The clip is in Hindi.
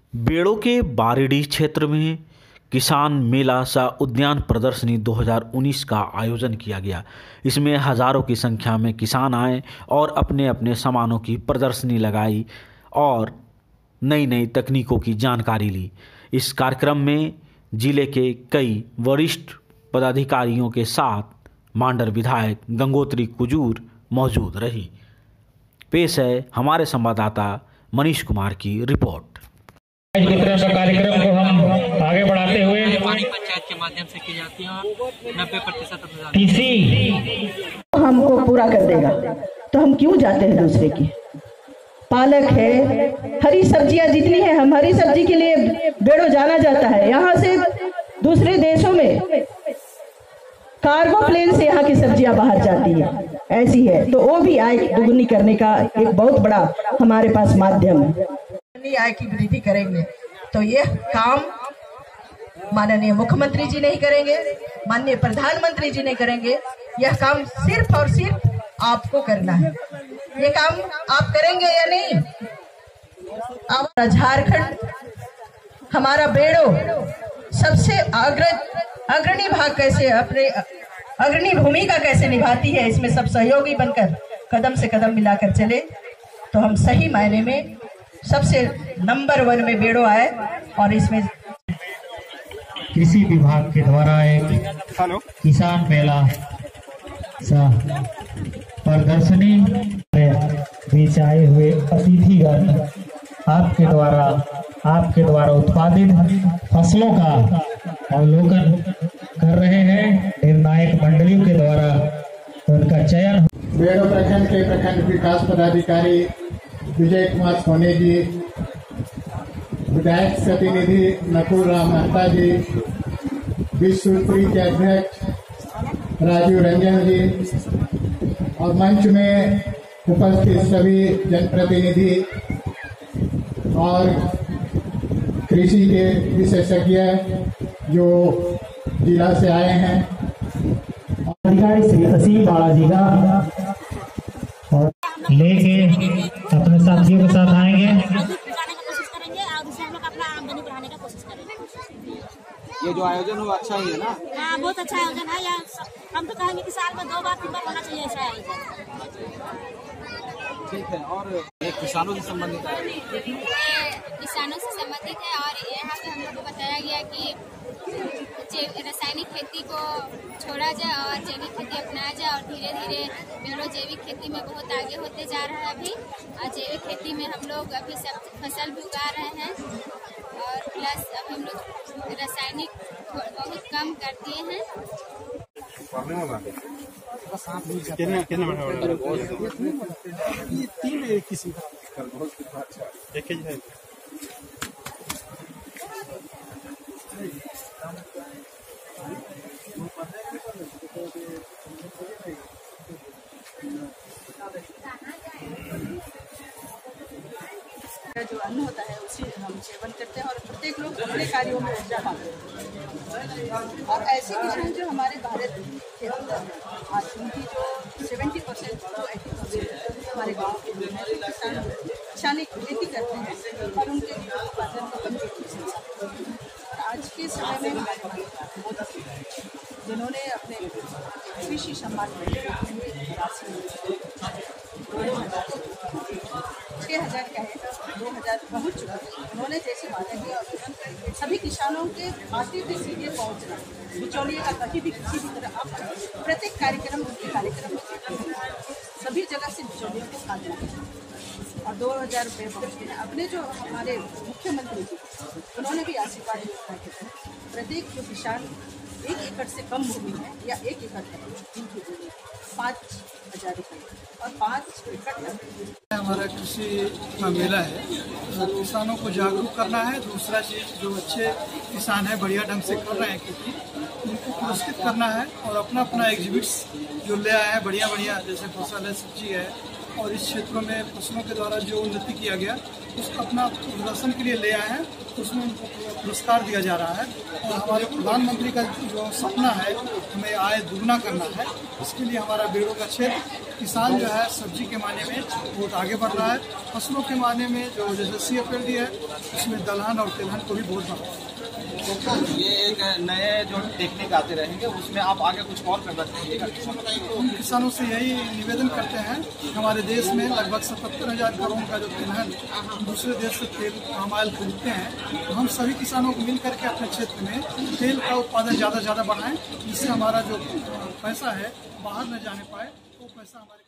बेड़ो के बारिडी क्षेत्र में किसान मेला सह उद्यान प्रदर्शनी 2019 का आयोजन किया गया। इसमें हजारों की संख्या में किसान आए और अपने अपने सामानों की प्रदर्शनी लगाई और नई नई तकनीकों की जानकारी ली। इस कार्यक्रम में जिले के कई वरिष्ठ पदाधिकारियों के साथ मांडर विधायक गंगोत्री कुजूर मौजूद रही। पेश है हमारे संवाददाता मनीष कुमार की रिपोर्ट। कार्यक्रम को हम आगे बढ़ाते हुए पंचायत के माध्यम से की जाती है और 90% हमको पूरा कर देगा, तो हम क्यों जाते हैं दूसरे की। पालक है, हरी सब्जियां जितनी है, हम हरी सब्जी के लिए बेड़ो जाना जाता है। यहाँ से दूसरे देशों में कार्गो प्लेन से यहाँ की सब्जियां बाहर जाती है, ऐसी है। तो वो भी आय दुगुनी करने का एक बहुत बड़ा हमारे पास माध्यम है। आय की वृद्धि करेंगे तो ये काम माननीय मुख्यमंत्री जी नहीं करेंगे, माननीय प्रधानमंत्री जी नहीं करेंगे। यह काम सिर्फ और सिर्फ आपको करना है। ये काम आप करेंगे या नहीं? अब झारखंड हमारा बेड़ो सबसे अग्रणी भाग कैसे, अपने अग्रणी भूमिका कैसे निभाती है, इसमें सब सहयोगी बनकर कदम से कदम मिलाकर चले तो हम सही मायने में सबसे नंबर 1 में बेड़ो आए। और इसमें कृषि विभाग के द्वारा एक किसान मेला प्रदर्शनी बीच आए हुए अतिथिगण आपके द्वारा उत्पादित फसलों का अवलोकन कर रहे हैं। निर्णायक मंडलियों के द्वारा उनका चयन। बेड़ो प्रखंड के प्रखंड विकास पदाधिकारी विजय कुमार सोनी जी, विधायक प्रतिनिधि नकुल राम मेहता जी, विश्वपुरी के अध्यक्ष राजीव रंजन जी और मंच में उपस्थित सभी जनप्रतिनिधि और कृषि के विशेषज्ञ जो जिला से आए हैं। अधिकारी श्री असीम बालाजी का और लेके अपने साथियों के साथ आएंगे। ये जो आयोजन हुआ अच्छा ही है ना? हाँ, बहुत अच्छा आयोजन है। हम तो कहेंगे कि साल में 2 बार 3 बार होना चाहिए ऐसा आयोजन। ठीक है। और एक किसानों से संबंधित है, किसानों से संबंधित है और यहाँ पे हम लोग को बताया गया कि रासायनिक खेती को छोड़ा जाए और जैविक खेती अपनाया जाए और धीरे धीरे बेड़ो जैविक खेती में बहुत आगे होते जा रहा है अभी। और जैविक खेती में हम लोग अभी सब फसल भी उगा रहे हैं और प्लस अब हम लोग रासायनिक बहुत कम कर दिए हैं। जो अन्न होता है उसी हम सेवन करते हैं और प्रत्येक लोग अपने कार्यों में ऊर्जा पाते हैं। और ऐसे किसान जो हमारे भारत के अंदर आज उनकी जो 70% to 80% हमारे गाँव के लोग हैं, किसान किसानी खेती करते हैं और उनके उत्पादन को कमजोर। आज के समय में हमारे मोदी जिन्होंने अपने कृषि सम्मान राशि 6,000 का है, 2,000 पहुँच चुका है। उन्होंने जैसे वादा किया और सभी किसानों के खाते पे सीधे पहुँचना, बिचौलिए का कहीं भी किसी भी तरह आप प्रत्येक कार्यक्रम उनके कार्यक्रम में सभी जगह से बिचौलियों को खाते हैं और 2,000 रुपये पहुँचते हैं। अपने जो हमारे मुख्यमंत्री जी उन्होंने भी आशीर्वाद योजना के तहत प्रत्येक जो किसान 1 एकड़ से कम भूमि है या 1 एकड़ तक जिनकी भूमि 5,000 रुपये और 5 एकड़ तक। हमारा कृषि का मेला है, तो किसानों को जागरूक करना है। दूसरा चीज़ जो अच्छे किसान हैं बढ़िया ढंग से कर रहे हैं खेती, उनको पुरस्कृत करना है और अपना अपना एग्जिबिट्स जो ले आए हैं बढ़िया बढ़िया, जैसे फसल है, सब्जी है और इस क्षेत्रों में फसलों के द्वारा जो उन्नति किया गया उसको अपना प्रदर्शन के लिए ले आए हैं, उसमें उनको पुरस्कार दिया जा रहा है। और हमारे प्रधानमंत्री का जो सपना है हमें आय दुगना करना है, इसके लिए हमारा बेड़ो का क्षेत्र किसान जो है सब्जी के माने में बहुत आगे बढ़ रहा है। फसलों के माने में जो जैसे CFLD है उसमें दलहन और तिलहन को भी बहुत बढ़ा है। तो ये एक नए जो टेक्निक आते रहेंगे उसमें आप आगे कुछ और करना चाहिएगा। हम किसानों से यही निवेदन करते हैं कि हमारे देश में लगभग 77,000 करोड़ का जो तिलहन दूसरे देश से तेल पाम ऑयल खरीदते हैं, तो हम सभी किसानों को मिल करके अपने क्षेत्र में तेल का उत्पादन ज़्यादा बढ़ाएं, जिससे हमारा जो पैसा है बाहर न जाने पाए, वो पैसा हमारे